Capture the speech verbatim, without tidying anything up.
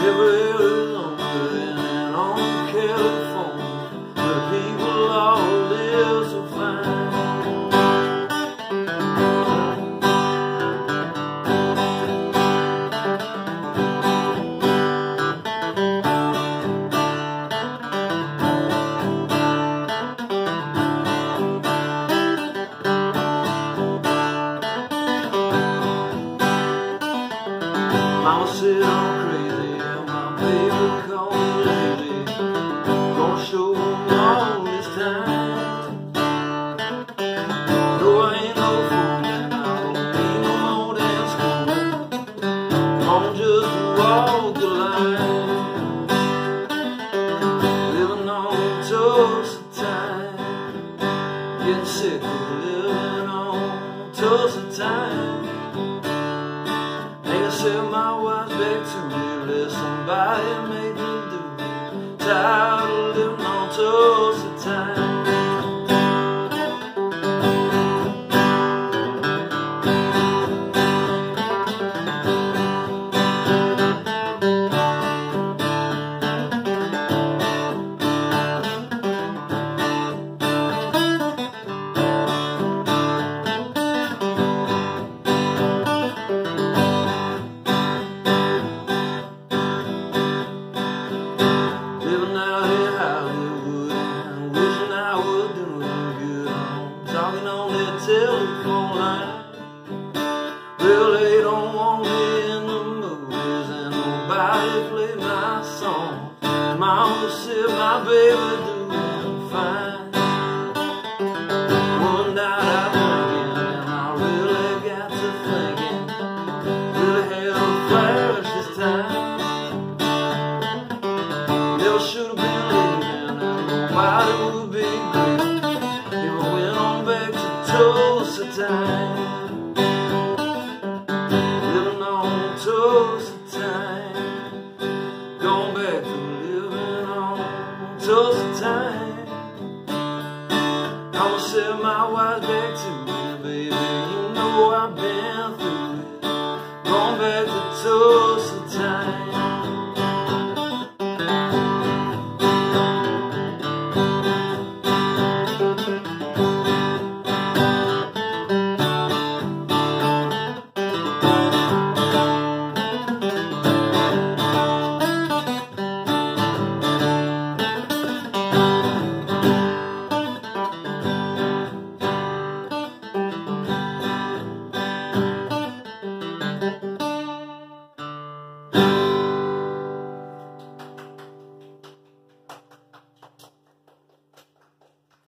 Everywhere is longer and on California, where people all live so fine. Mama said I'm crazy, and my baby called me lazy. Gonna show them all this time. No, I ain't no fool, and I don't need no more than school. I'm just walk the line, living on Tulsa time, getting sick of living on Tulsa time. They said my wife's back to me, let somebody make me do. Tired of living on Tulsa time. Living out in Hollywood and wishing I was doing good. I'm talking on that telephone line. Well, they don't want me in the movies and nobody play my songs. Mama said my baby doing fine. One night I thinking and I really got to thinking, really had a flash this time.